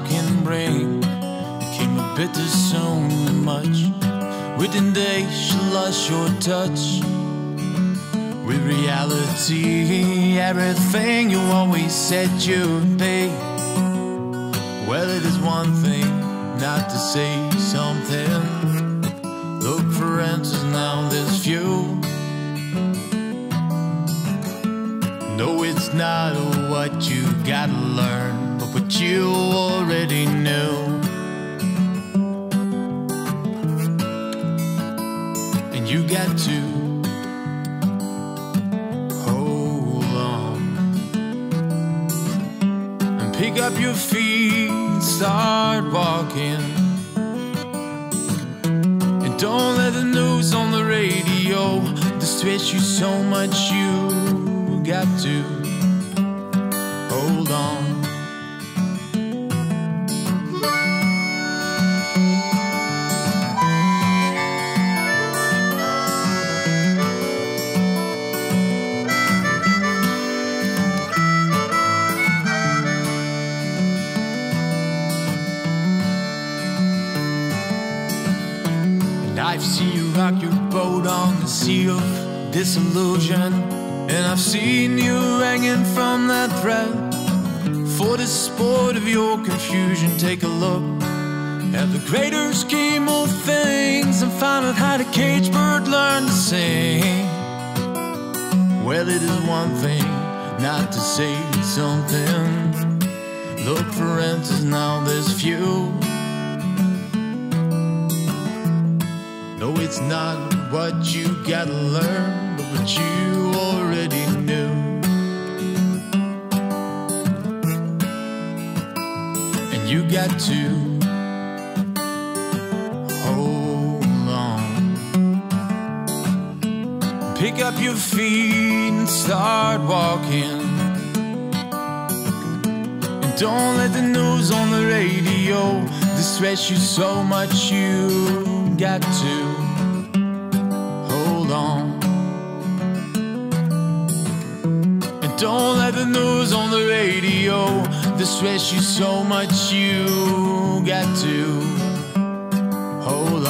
can bring. It came a bit too soon and much. Within days you lost your touch with reality, everything you always said you'd be. Well, it is one thing not to say something. Look for answers, now there's few. No, it's not what you gotta learn, but what you already knew. And you got to hold on and pick up your feet and start walking. And don't let the news on the radio distress you so much. You got to hold on. And I've seen you rock your boat on the sea of disillusion, and I've seen you hanging from that thread. For the sport of your confusion, take a look at the greater scheme of things and find out how the caged bird learned to sing. Well, it is one thing not to say something. Look for answers, now there's few. No, it's not what you gotta learn, but what you already knew. And you got to hold on. Pick up your feet and start walking. And don't let the news on the radio distress you so much. You got to hold on. Don't let the news on the radio distress you so much. You got to hold on.